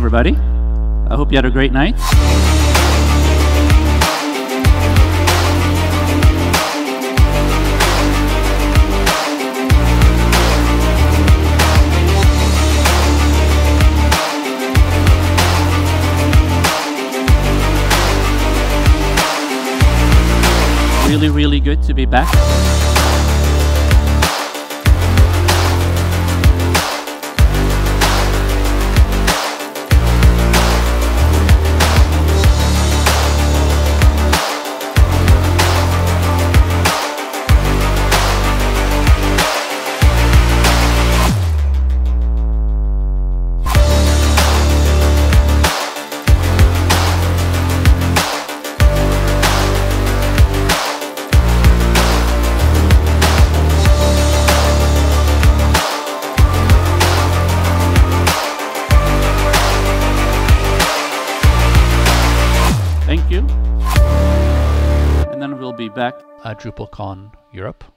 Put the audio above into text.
everybody. I hope you had a great night. Really, really good to be back. Thank you. And then we'll be back at DrupalCon Europe.